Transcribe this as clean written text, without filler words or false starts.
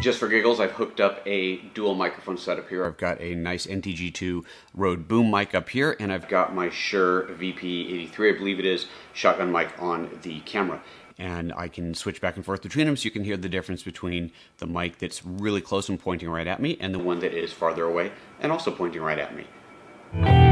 Just for giggles, I've hooked up a dual microphone setup here. I've got a nice NTG2 Rode boom mic up here, and I've got my Shure VP83, I believe it is, shotgun mic on the camera. And I can switch back and forth between them so you can hear the difference between the mic that's really close and pointing right at me and the one that is farther away and also pointing right at me.